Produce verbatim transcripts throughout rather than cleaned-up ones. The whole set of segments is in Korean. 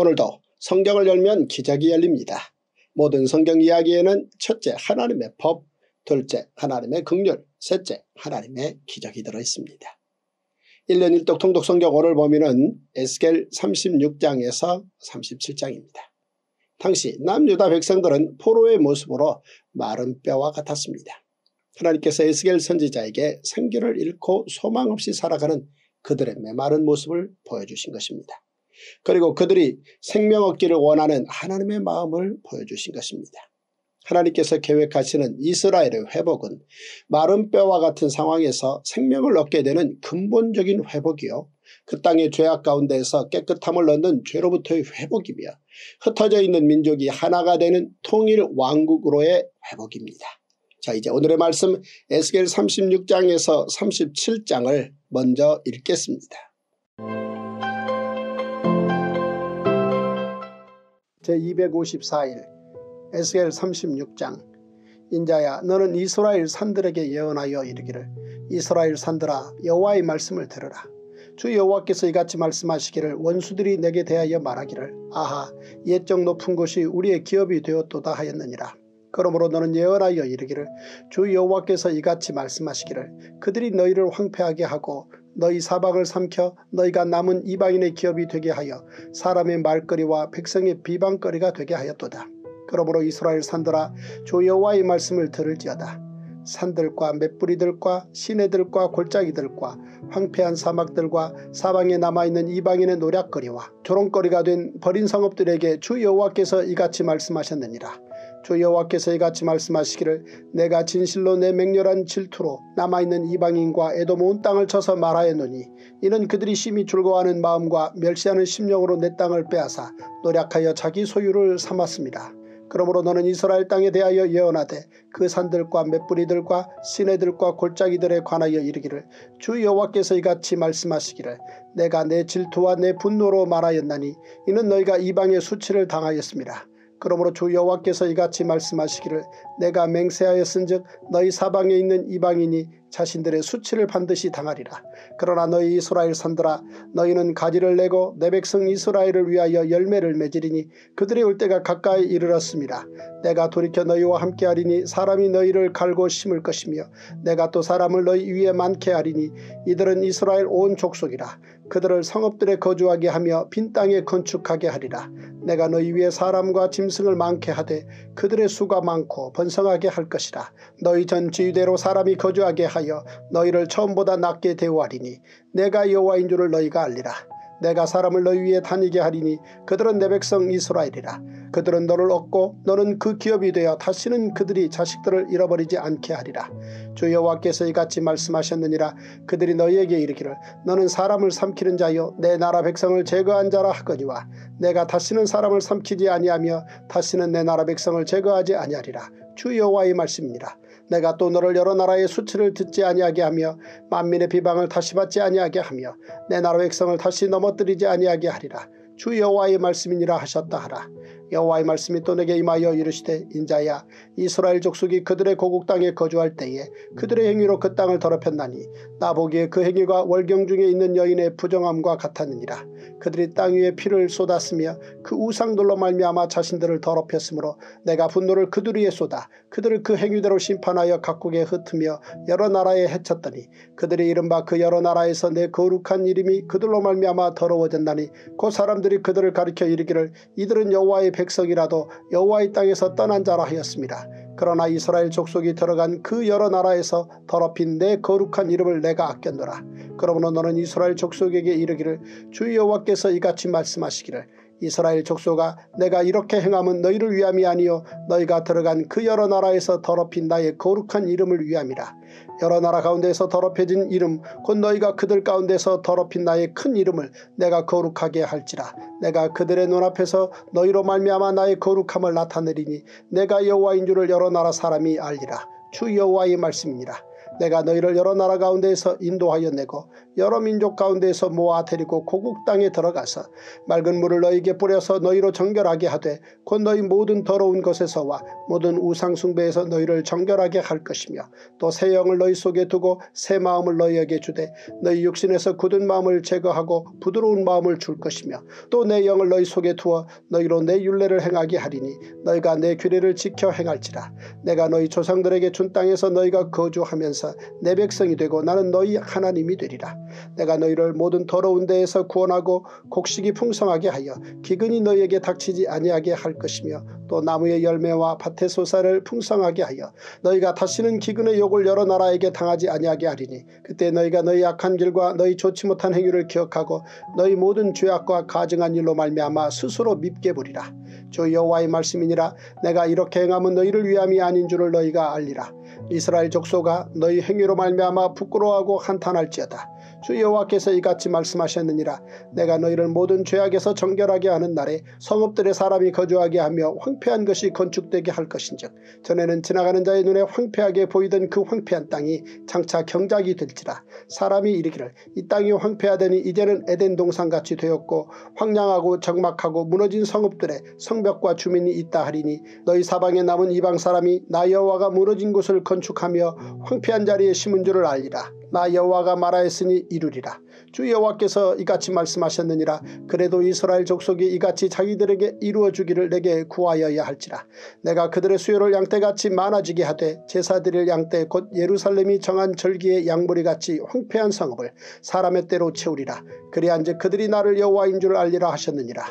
오늘도 성경을 열면 기적이 열립니다. 모든 성경 이야기에는 첫째 하나님의 법, 둘째 하나님의 긍휼, 셋째 하나님의 기적이 들어있습니다. 일 년 일 독 통독 성경 오늘 범위는 에스겔 삼십육 장에서 삼십칠 장입니다. 당시 남유다 백성들은 포로의 모습으로 마른 뼈와 같았습니다. 하나님께서 에스겔 선지자에게 생기를 잃고 소망 없이 살아가는 그들의 메마른 모습을 보여주신 것입니다. 그리고 그들이 생명 얻기를 원하는 하나님의 마음을 보여주신 것입니다. 하나님께서 계획하시는 이스라엘의 회복은 마른 뼈와 같은 상황에서 생명을 얻게 되는 근본적인 회복이요, 그 땅의 죄악 가운데에서 깨끗함을 얻는 죄로부터의 회복이며 흩어져 있는 민족이 하나가 되는 통일 왕국으로의 회복입니다. 자, 이제 오늘의 말씀 에스겔 삼십육 장에서 삼십칠 장을 먼저 읽겠습니다. 제이백오십사 일 에스겔 삼십육 장. 인자야, 너는 이스라엘 산들에게 예언하여 이르기를, 이스라엘 산들아, 여호와의 말씀을 들으라. 주 여호와께서 이같이 말씀하시기를, 원수들이 내게 대하여 말하기를, 아하, 옛적 높은 곳이 우리의 기업이 되었도다 하였느니라. 그러므로 너는 예언하여 이르기를, 주 여호와께서 이같이 말씀하시기를, 그들이 너희를 황폐하게 하고 너희 사방을 삼켜 너희가 남은 이방인의 기업이 되게 하여 사람의 말거리와 백성의 비방거리가 되게 하였도다. 그러므로 이스라엘 산들아, 주 여호와의 말씀을 들을지어다. 산들과 맷뿌리들과 시내들과 골짜기들과 황폐한 사막들과 사방에 남아있는 이방인의 노략거리와 조롱거리가 된 버린 성읍들에게 주 여호와께서 이같이 말씀하셨느니라. 주 여호와께서 이같이 말씀하시기를, 내가 진실로 내 맹렬한 질투로 남아있는 이방인과 에돔 온 땅을 쳐서 말하였노니, 이는 그들이 심히 즐거워하는 마음과 멸시하는 심령으로 내 땅을 빼앗아 노략하여 자기 소유를 삼았습니다. 그러므로 너는 이스라엘 땅에 대하여 예언하되 그 산들과 맷뿌리들과 시내들과 골짜기들에 관하여 이르기를, 주 여호와께서 이같이 말씀하시기를, 내가 내 질투와 내 분노로 말하였나니 이는 너희가 이방의 수치를 당하였습니다. 그러므로 주 여호와께서 이같이 말씀하시기를, 내가 맹세하였은즉 너희 사방에 있는 이방인이 자신들의 수치를 반드시 당하리라. 그러나 너희 이스라엘 산들아, 너희는 가지를 내고 내 백성 이스라엘을 위하여 열매를 맺으리니 그들이 올 때가 가까이 이르렀습니다. 내가 돌이켜 너희와 함께하리니 사람이 너희를 갈고 심을 것이며 내가 또 사람을 너희 위에 많게 하리니 이들은 이스라엘 온 족속이라. 그들을 성읍들에 거주하게 하며 빈 땅에 건축하게 하리라. 내가 너희 위에 사람과 짐승을 많게 하되 그들의 수가 많고 번성하게 할 것이라. 너희 전 지위대로 사람이 거주하게 하여 너희를 처음보다 낮게 대우하리니 내가 여호와인 줄을 너희가 알리라. 내가 사람을 너희 위에 다니게 하리니 그들은 내 백성 이스라엘이라. 그들은 너를 얻고 너는 그 기업이 되어 다시는 그들이 자식들을 잃어버리지 않게 하리라. 주 여호와께서 이같이 말씀하셨느니라. 그들이 너희에게 이르기를, 너는 사람을 삼키는 자여 내 나라 백성을 제거한 자라 하거니와 내가 다시는 사람을 삼키지 아니하며 다시는 내 나라 백성을 제거하지 아니하리라. 주 여호와의 말씀이니라. 내가 또 너를 여러 나라의 수치를 듣지 아니하게 하며 만민의 비방을 다시 받지 아니하게 하며 내 나라 백성을 다시 넘어뜨리지 아니하게 하리라. 주 여호와의 말씀이니라 하셨다 하라. 여호와의 말씀이 또 내게 임하여 이르시되, 인자야, 이스라엘 족속이 그들의 고국 땅에 거주할 때에 그들의 행위로 그 땅을 더럽혔나니 나 보기에 그 행위가 월경 중에 있는 여인의 부정함과 같았느니라. 그들이 땅 위에 피를 쏟았으며 그 우상들로 말미암아 자신들을 더럽혔으므로 내가 분노를 그들 위에 쏟아 그들을 그 행위대로 심판하여 각국에 흩으며 여러 나라에 해쳤더니 그들이 이른바 그 여러 나라에서 내 거룩한 이름이 그들로 말미암아 더러워졌나니 그 사람들이 그들을 가리켜 이르기를, 이들은 여호와의 백성이라도 여호와의 땅에서 떠난 자라 하였습니다. 그러나 이스라엘 족속이 들어간 그 여러 나라에서 더럽힌 내 거룩한 이름을 내가 아꼈노라. 그러므로 너는 이스라엘 족속에게 이르기를, 주 여호와께서 이같이 말씀하시기를, 이스라엘 족속아, 내가 이렇게 행함은 너희를 위함이 아니요 너희가 들어간 그 여러 나라에서 더럽힌 나의 거룩한 이름을 위함이라. 여러 나라 가운데서 더럽혀진 이름 곧 너희가 그들 가운데서 더럽힌 나의 큰 이름을 내가 거룩하게 할지라. 내가 그들의 눈앞에서 너희로 말미암아 나의 거룩함을 나타내리니 내가 여호와인 줄을 여러 나라 사람이 알리라. 주 여호와의 말씀이니라. 내가 너희를 여러 나라 가운데에서 인도하여 내고 여러 민족 가운데에서 모아 데리고 고국 땅에 들어가서 맑은 물을 너희에게 뿌려서 너희로 정결하게 하되 곧 너희 모든 더러운 것에서와 모든 우상 숭배에서 너희를 정결하게 할 것이며 또 새 영을 너희 속에 두고 새 마음을 너희에게 주되 너희 육신에서 굳은 마음을 제거하고 부드러운 마음을 줄 것이며 또 내 영을 너희 속에 두어 너희로 내 율례를 행하게 하리니 너희가 내 규례를 지켜 행할지라. 내가 너희 조상들에게 준 땅에서 너희가 거주하면서 내 백성이 되고 나는 너희 하나님이 되리라. 내가 너희를 모든 더러운 데에서 구원하고 곡식이 풍성하게 하여 기근이 너희에게 닥치지 아니하게 할 것이며 또 나무의 열매와 밭의 소사를 풍성하게 하여 너희가 다시는 기근의 욕을 여러 나라에게 당하지 아니하게 하리니 그때 너희가 너희 악한 길과 너희 좋지 못한 행위를 기억하고 너희 모든 죄악과 가증한 일로 말미암아 스스로 밉게 보리라. 주 여호와의 말씀이니라. 내가 이렇게 행함은 너희를 위함이 아닌 줄을 너희가 알리라. 이스라엘 족속아 너희 행위로 말미암아 부끄러워하고 한탄할지어다. 주 여호와께서 이같이 말씀하셨느니라. 내가 너희를 모든 죄악에서 정결하게 하는 날에 성읍들의 사람이 거주하게 하며 황폐한 것이 건축되게 할 것인즉 전에는 지나가는 자의 눈에 황폐하게 보이던 그 황폐한 땅이 장차 경작이 될지라. 사람이 이르기를 이 땅이 황폐하더니 이제는 에덴 동산같이 되었고 황량하고 적막하고 무너진 성읍들에 성벽과 주민이 있다 하리니 너희 사방에 남은 이방 사람이 나 여호와가 무너진 곳을 건축하며 황폐한 자리에 심은 줄을 알리라. 나 여호와가 말하였으니 이루리라. 주 여호와께서 이같이 말씀하셨느니라. 그래도 이스라엘 족속이 이같이 자기들에게 이루어주기를 내게 구하여야 할지라. 내가 그들의 수요를 양떼같이 많아지게 하되 제사드릴 양떼 곧 예루살렘이 정한 절기의 양무리같이 황폐한 성읍을 사람의 때로 채우리라. 그리한즉 그들이 나를 여호와인 줄 알리라 하셨느니라.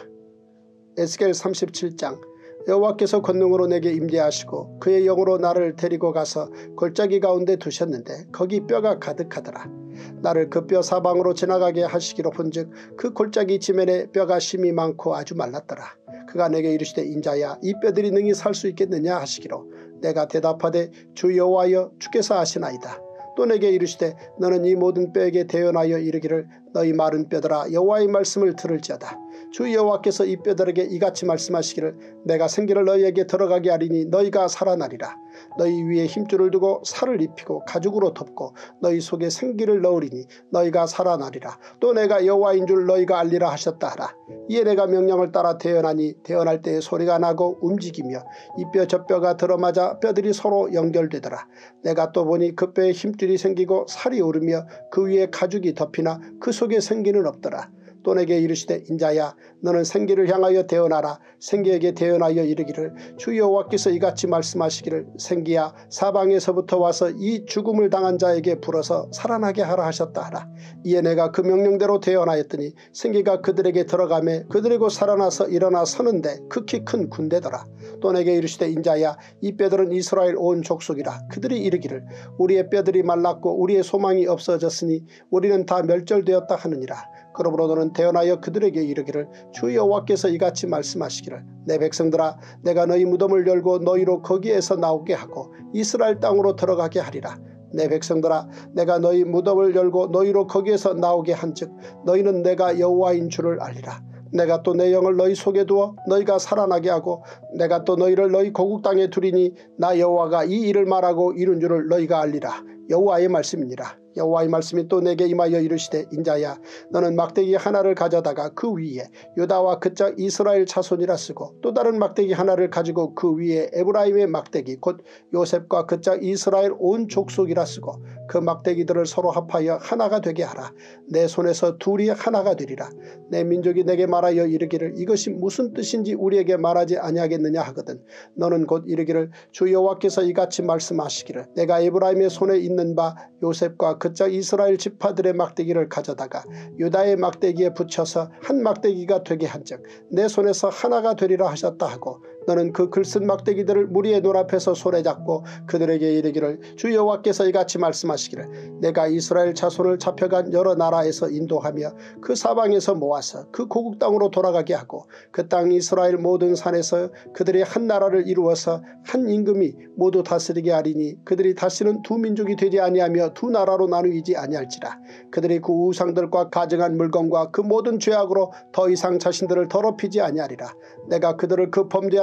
에스겔 삼십칠 장. 여호와께서 권능으로 내게 임재하시고 그의 영으로 나를 데리고 가서 골짜기 가운데 두셨는데 거기 뼈가 가득하더라. 나를 그 뼈 사방으로 지나가게 하시기로 본즉 그 골짜기 지면에 뼈가 심이 많고 아주 말랐더라. 그가 내게 이르시되 인자야 이 뼈들이 능히 살 수 있겠느냐 하시기로 내가 대답하되 주 여호와여 주께서 아시나이다. 또 내게 이르시되 너는 이 모든 뼈에게 대언하여 이르기를 너희 마른 뼈들아 여호와의 말씀을 들을지어다. 주 여호와께서 이 뼈들에게 이같이 말씀하시기를 내가 생기를 너희에게 들어가게 하리니 너희가 살아나리라. 너희 위에 힘줄을 두고 살을 입히고 가죽으로 덮고 너희 속에 생기를 넣으리니 너희가 살아나리라. 또 내가 여호와인 줄 너희가 알리라 하셨다 하라. 이에 내가 명령을 따라 대언하니 대언할 때에 소리가 나고 움직이며 이 뼈 저 뼈가 들어맞아 뼈들이 서로 연결되더라. 내가 또 보니 그 뼈에 힘줄이 생기고 살이 오르며 그 위에 가죽이 덮이나 그 속에 생기는 없더라. 또 내게 이르시되 인자야 너는 생기를 향하여 대언하라. 생기에게 대언하여 이르기를 주 여호와께서 이같이 말씀하시기를 생기야 사방에서부터 와서 이 죽음을 당한 자에게 불어서 살아나게 하라 하셨다 하라. 이에 내가 그 명령대로 대언하였더니 생기가 그들에게 들어가매 그들이 곧 살아나서 일어나 서는데 극히 큰 군대더라. 또 내게 이르시되 인자야 이 뼈들은 이스라엘 온 족속이라. 그들이 이르기를 우리의 뼈들이 말랐고 우리의 소망이 없어졌으니 우리는 다 멸절되었다 하느니라. 그러므로 너는 대언하여 그들에게 이르기를 주 여호와께서 이같이 말씀하시기를 내 백성들아 내가 너희 무덤을 열고 너희로 거기에서 나오게 하고 이스라엘 땅으로 들어가게 하리라. 내 백성들아 내가 너희 무덤을 열고 너희로 거기에서 나오게 한즉 너희는 내가 여호와인 줄을 알리라. 내가 또 내 영을 너희 속에 두어 너희가 살아나게 하고 내가 또 너희를 너희 고국 땅에 두리니 나 여호와가 이 일을 말하고 이룬 줄을 너희가 알리라. 여호와의 말씀이니라. 여호와의 말씀이 또 내게 임하여 이르시되 인자야 너는 막대기 하나를 가져다가 그 위에 유다와 그짝 이스라엘 자손이라 쓰고 또 다른 막대기 하나를 가지고 그 위에 에브라임의 막대기 곧 요셉과 그짝 이스라엘 온 족속이라 쓰고 그 막대기들을 서로 합하여 하나가 되게 하라. 내 손에서 둘이 하나가 되리라. 내 민족이 내게 말하여 이르기를 이것이 무슨 뜻인지 우리에게 말하지 아니하겠느냐 하거든 너는 곧 이르기를 주 여호와께서 이같이 말씀하시기를 내가 에브라임의 손에 있는 바 요셉과 그짝 이스라엘 지파들의 막대기를 가져다가 유다의 막대기에 붙여서 한 막대기가 되게 한즉 내 손에서 하나가 되리라 하셨다 하고 너는 그 글쓴 막대기들을 무리의 눈앞에서 손에 잡고 그들에게 이르기를 주 여호와께서 이같이 말씀하시기를 내가 이스라엘 자손을 잡혀간 여러 나라에서 인도하며 그 사방에서 모아서 그 고국 땅으로 돌아가게 하고 그 땅 이스라엘 모든 산에서 그들이 한 나라를 이루어서 한 임금이 모두 다스리게 하리니 그들이 다시는 두 민족이 되지 아니하며 두 나라로 나누이지 아니할지라. 그들이 그 우상들과 가증한 물건과 그 모든 죄악으로 더 이상 자신들을 더럽히지 아니하리라. 내가 그들을 그 범죄한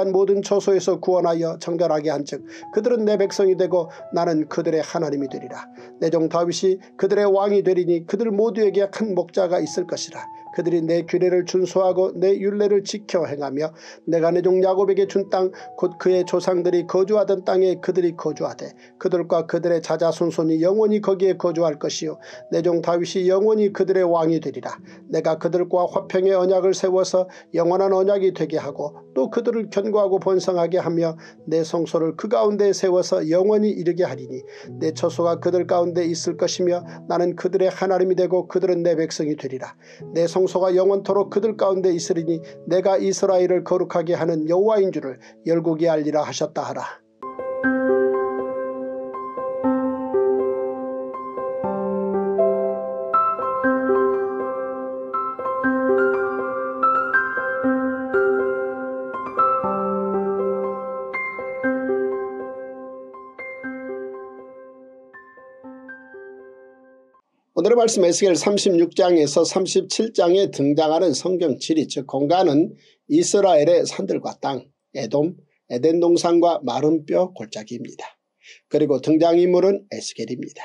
떠난 모든 처소에서 구원하여 정결하게 한즉 그들은 내 백성이 되고 나는 그들의 하나님이 되리라. 내 종 다윗이 그들의 왕이 되리니 그들 모두에게 큰 목자가 있을 것이라. 그들이 내 규례를 준수하고 내 율례를 지켜 행하며 내가 내 종 야곱에게 준 땅 곧 그의 조상들이 거주하던 땅에 그들이 거주하되 그들과 그들의 자자손손이 영원히 거기에 거주할 것이요 내 종 다윗이 영원히 그들의 왕이 되리라. 내가 그들과 화평의 언약을 세워서 영원한 언약이 되게 하고 또 그들을 견고하고 번성하게 하며 내 성소를 그 가운데 세워서 영원히 이르게 하리니 내 처소가 그들 가운데 있을 것이며 나는 그들의 하나님이 되고 그들은 내 백성이 되리라. 내 성소가 영원토록 그들 가운데 있으리니 내가 이스라엘을 거룩하게 하는 여호와인 줄을 열국이 알리라 하셨다 하라. 오늘의 말씀 에스겔 삼십육 장에서 삼십칠 장에 등장하는 성경 지리 즉 공간은 이스라엘의 산들과 땅, 에돔, 에덴 동산과 마른 뼈 골짜기입니다. 그리고 등장인물은 에스겔입니다.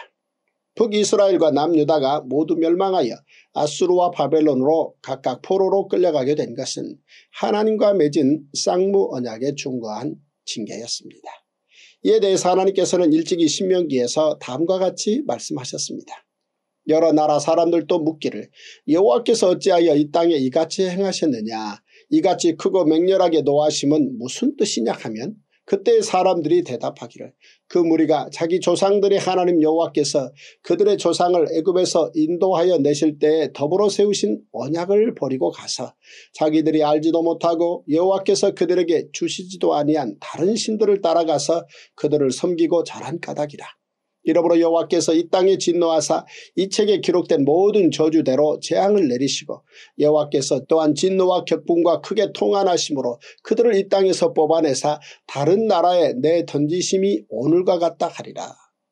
북이스라엘과 남유다가 모두 멸망하여 아수르와 바벨론으로 각각 포로로 끌려가게 된 것은 하나님과 맺은 쌍무 언약에 준거한 징계였습니다. 이에 대해서 하나님께서는 일찍이 신명기에서 다음과 같이 말씀하셨습니다. 여러 나라 사람들도 묻기를 여호와께서 어찌하여 이 땅에 이같이 행하셨느냐 이같이 크고 맹렬하게 노하심은 무슨 뜻이냐 하면 그때 사람들이 대답하기를 그 무리가 자기 조상들의 하나님 여호와께서 그들의 조상을 애굽에서 인도하여 내실 때에 더불어 세우신 언약을 버리고 가서 자기들이 알지도 못하고 여호와께서 그들에게 주시지도 아니한 다른 신들을 따라가서 그들을 섬기고 자란 까닭이라. 이러므로 여호와께서 이 땅에 진노하사 이 책에 기록된 모든 저주대로 재앙을 내리시고 여호와께서 또한 진노와 격분과 크게 통한하심으로 그들을 이 땅에서 뽑아내사 다른 나라에 내던지심이 오늘과 같다 하리라.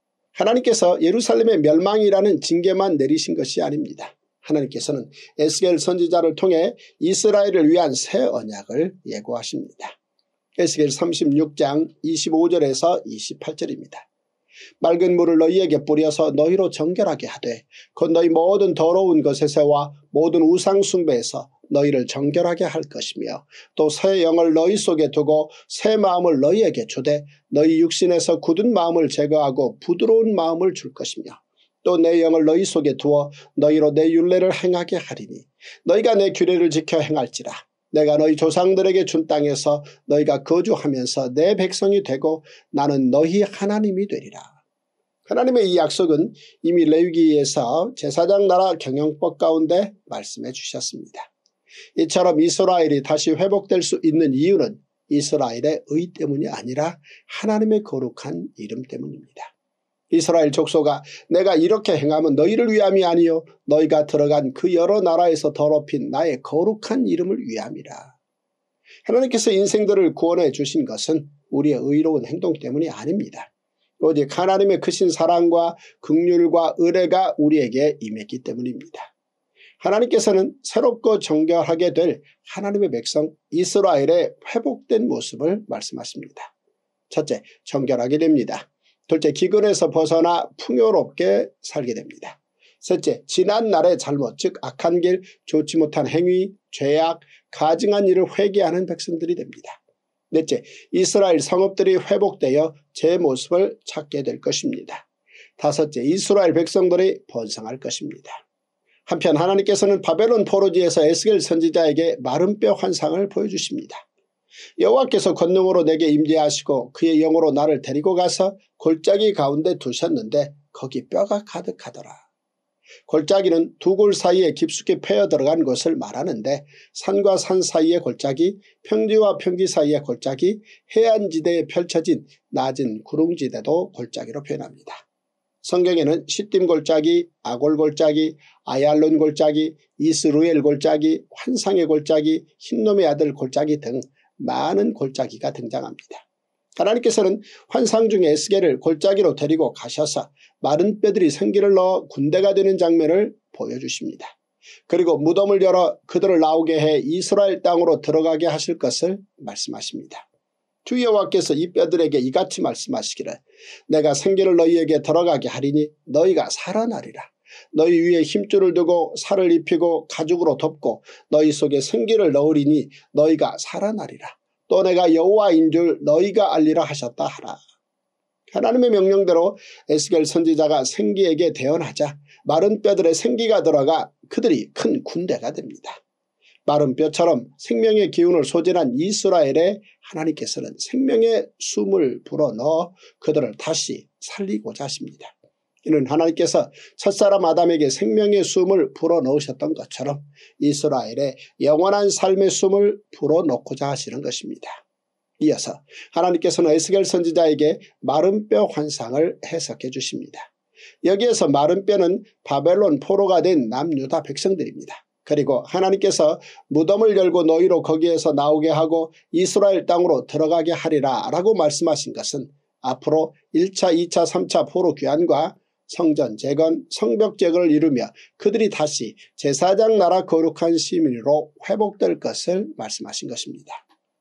하나님께서 예루살렘의 멸망이라는 징계만 내리신 것이 아닙니다. 하나님께서는 에스겔 선지자를 통해 이스라엘을 위한 새 언약을 예고하십니다. 에스겔 삼십육 장 이십오 절에서 이십팔 절입니다. 맑은 물을 너희에게 뿌려서 너희로 정결하게 하되 곧 너희 모든 더러운 것에서와 모든 우상 숭배에서 너희를 정결하게 할 것이며 또 새 영을 너희 속에 두고 새 마음을 너희에게 주되 너희 육신에서 굳은 마음을 제거하고 부드러운 마음을 줄 것이며 또 내 영을 너희 속에 두어 너희로 내 율례를 행하게 하리니 너희가 내 규례를 지켜 행할지라. 내가 너희 조상들에게 준 땅에서 너희가 거주하면서 내 백성이 되고 나는 너희 하나님이 되리라. 하나님의 이 약속은 이미 레위기에서 제사장 나라 경영법 가운데 말씀해 주셨습니다. 이처럼 이스라엘이 다시 회복될 수 있는 이유는 이스라엘의 의 때문이 아니라 하나님의 거룩한 이름 때문입니다. 이스라엘 족속아 내가 이렇게 행하면 너희를 위함이 아니요 너희가 들어간 그 여러 나라에서 더럽힌 나의 거룩한 이름을 위함이라. 하나님께서 인생들을 구원해 주신 것은 우리의 의로운 행동 때문이 아닙니다. 오직 하나님의 크신 사랑과 긍휼과 은혜가 우리에게 임했기 때문입니다. 하나님께서는 새롭고 정결하게 될 하나님의 백성 이스라엘의 회복된 모습을 말씀하십니다. 첫째, 정결하게 됩니다. 둘째, 기근에서 벗어나 풍요롭게 살게 됩니다. 셋째, 지난 날의 잘못 즉 악한 길, 좋지 못한 행위, 죄악, 가증한 일을 회개하는 백성들이 됩니다. 넷째, 이스라엘 성읍들이 회복되어 제 모습을 찾게 될 것입니다. 다섯째, 이스라엘 백성들이 번성할 것입니다. 한편 하나님께서는 바벨론 포로지에서 에스겔 선지자에게 마른 뼈 환상을 보여주십니다. 여호와께서 권능으로 내게 임재하시고 그의 영으로 나를 데리고 가서 골짜기 가운데 두셨는데 거기 뼈가 가득하더라. 골짜기는 두 골 사이에 깊숙이 패여 들어간 곳을 말하는데 산과 산 사이의 골짜기, 평지와 평지 사이의 골짜기, 해안지대에 펼쳐진 낮은 구릉지대도 골짜기로 표현합니다. 성경에는 시딤 골짜기, 아골 골짜기, 아얄론 골짜기, 이스루엘 골짜기, 환상의 골짜기, 흰놈의 아들 골짜기 등 많은 골짜기가 등장합니다. 하나님께서는 환상 중에 에스겔을 골짜기로 데리고 가셔서 마른 뼈들이 생기를 넣어 군대가 되는 장면을 보여주십니다. 그리고 무덤을 열어 그들을 나오게 해 이스라엘 땅으로 들어가게 하실 것을 말씀하십니다. 주 여호와께서 이 뼈들에게 이같이 말씀하시기를 내가 생기를 너희에게 들어가게 하리니 너희가 살아나리라. 너희 위에 힘줄을 두고 살을 입히고 가죽으로 덮고 너희 속에 생기를 넣으리니 너희가 살아나리라. 또 내가 여호와인 줄 너희가 알리라 하셨다 하라. 하나님의 명령대로 에스겔 선지자가 생기에게 대언하자 마른 뼈들의 생기가 들어가 그들이 큰 군대가 됩니다. 마른 뼈처럼 생명의 기운을 소진한 이스라엘에 하나님께서는 생명의 숨을 불어넣어 그들을 다시 살리고자 하십니다. 이는 하나님께서 첫사람 아담에게 생명의 숨을 불어넣으셨던 것처럼 이스라엘에 영원한 삶의 숨을 불어넣고자 하시는 것입니다. 이어서 하나님께서는 에스겔 선지자에게 마른 뼈 환상을 해석해 주십니다. 여기에서 마른 뼈는 바벨론 포로가 된 남유다 백성들입니다. 그리고 하나님께서 무덤을 열고 너희로 거기에서 나오게 하고 이스라엘 땅으로 들어가게 하리라 라고 말씀하신 것은 앞으로 일 차, 이 차, 삼 차 포로 귀환과 성전 재건, 성벽 재건을 이루며 그들이 다시 제사장 나라 거룩한 시민으로 회복될 것을 말씀하신 것입니다.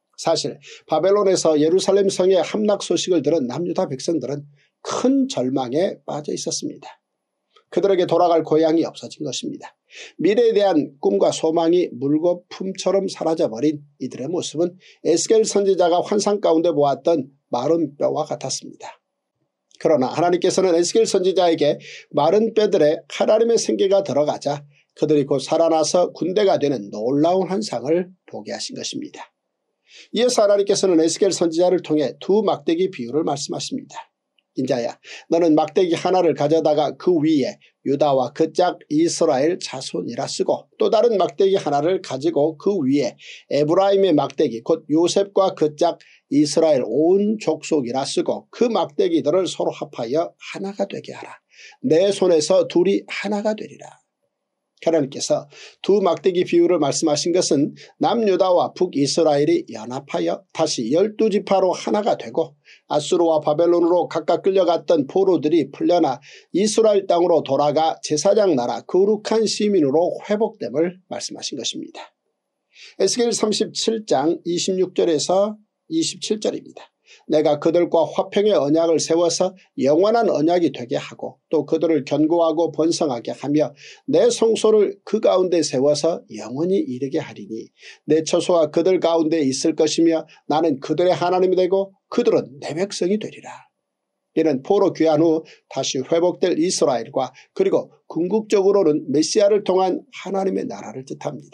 사실 바벨론에서 예루살렘 성의 함락 소식을 들은 남유다 백성들은 큰 절망에 빠져 있었습니다. 그들에게 돌아갈 고향이 없어진 것입니다. 미래에 대한 꿈과 소망이 물거품처럼 사라져버린 이들의 모습은 에스겔 선지자가 환상 가운데 보았던 마른 뼈와 같았습니다. 그러나 하나님께서는 에스겔 선지자에게 마른 뼈들에 하나님의 생기가 들어가자 그들이 곧 살아나서 군대가 되는 놀라운 환상을 보게 하신 것입니다. 이어서 하나님께서는 에스겔 선지자를 통해 두 막대기 비유를 말씀하십니다. 인자야 너는 막대기 하나를 가져다가 그 위에 유다와 그 짝 이스라엘 자손이라 쓰고 또 다른 막대기 하나를 가지고 그 위에 에브라임의 막대기 곧 요셉과 그 짝 이스라엘 온 족속이라 쓰고 그 막대기들을 서로 합하여 하나가 되게 하라. 내 손에서 둘이 하나가 되리라. 하나님께서 두 막대기 비유를 말씀하신 것은 남유다와 북이스라엘이 연합하여 다시 열두 지파로 하나가 되고 아수르와 바벨론으로 각각 끌려갔던 포로들이 풀려나 이스라엘 땅으로 돌아가 제사장 나라 거룩한 시민으로 회복됨을 말씀하신 것입니다. 에스겔 삼십칠 장 이십육 절에서 이십칠 절입니다. 내가 그들과 화평의 언약을 세워서 영원한 언약이 되게 하고 또 그들을 견고하고 번성하게 하며 내 성소를 그 가운데 세워서 영원히 이르게 하리니 내 처소가 그들 가운데 있을 것이며 나는 그들의 하나님이 되고 그들은 내 백성이 되리라. 이는 포로 귀환 후 다시 회복될 이스라엘과 그리고 궁극적으로는 메시아를 통한 하나님의 나라를 뜻합니다.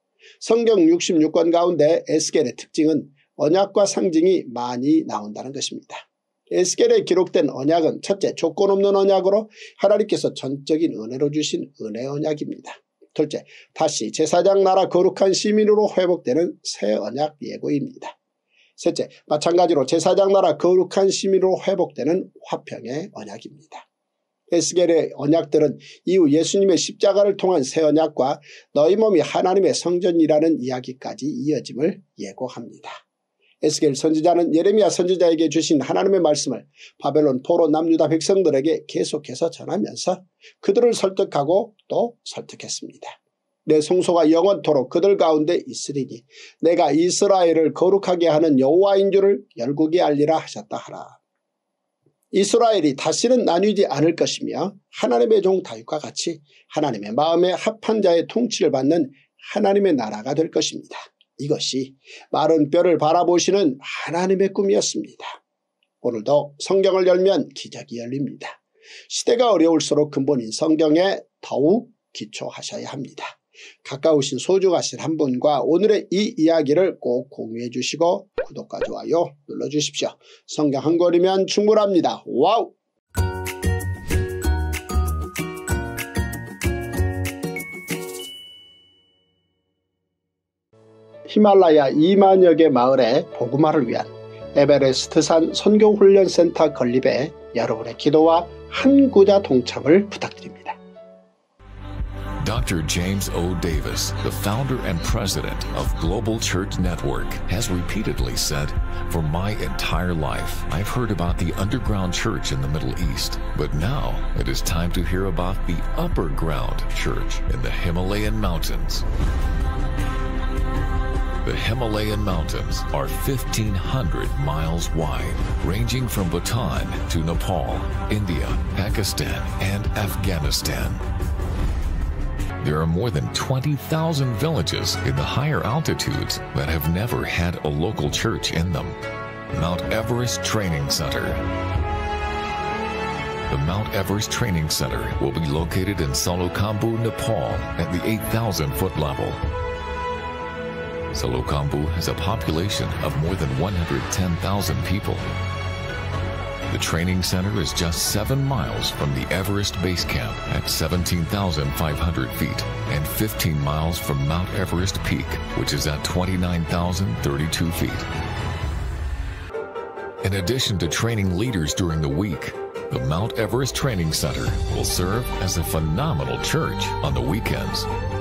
성경 육십육 권 가운데 에스겔의 특징은 언약과 상징이 많이 나온다는 것입니다. 에스겔에 기록된 언약은 첫째 조건 없는 언약으로 하나님께서 전적인 은혜로 주신 은혜 언약입니다. 둘째 다시 제사장 나라 거룩한 시민으로 회복되는 새 언약 예고입니다. 셋째 마찬가지로 제사장 나라 거룩한 시민으로 회복되는 화평의 언약입니다. 에스겔의 언약들은 이후 예수님의 십자가를 통한 새 언약과 너희 몸이 하나님의 성전이라는 이야기까지 이어짐을 예고합니다. 에스겔 선지자는 예레미야 선지자에게 주신 하나님의 말씀을 바벨론 포로 남유다 백성들에게 계속해서 전하면서 그들을 설득하고 또 설득했습니다. 내 성소가 영원토록 그들 가운데 있으리니 내가 이스라엘을 거룩하게 하는 여호와인 줄을 열국에 알리라 하셨다 하라. 이스라엘이 다시는 나뉘지 않을 것이며 하나님의 종 다윗과 같이 하나님의 마음에 합한 자의 통치를 받는 하나님의 나라가 될 것입니다. 이것이 마른 뼈를 바라보시는 하나님의 꿈이었습니다. 오늘도 성경을 열면 기적이 열립니다. 시대가 어려울수록 근본인 성경에 더욱 기초하셔야 합니다. 가까우신 소중하신 한 분과 오늘의 이 이야기를 꼭 공유해 주시고 구독과 좋아요 눌러주십시오. 성경 한 권이면 충분합니다. 와우! 히말라야 이만여 개 마을의 복음화를 위한 에베레스트산 선교훈련센터 건립에 여러분의 기도와 한 구자 동참을 부탁드립니다. Doctor James O. Davis, the founder and president of Global Church Network, has repeatedly said, "For my entire life, I've heard about the underground church in the Middle East, but now it is time to hear about the upper ground church in the Himalayan mountains." The Himalayan mountains are fifteen hundred miles wide, ranging from Bhutan to Nepal, India, Pakistan, and Afghanistan. There are more than twenty thousand villages in the higher altitudes that have never had a local church in them. Mount Everest Training Center. The Mount Everest Training Center will be located in Salokhambu, Nepal at the eight thousand foot level. Salokhambu has a population of more than one hundred ten thousand people. The training center is just seven miles from the Everest Base Camp at seventeen thousand five hundred feet and fifteen miles from Mount Everest Peak, which is at twenty-nine thousand thirty-two feet. In addition to training leaders during the week, the Mount Everest Training Center will serve as a phenomenal church on the weekends.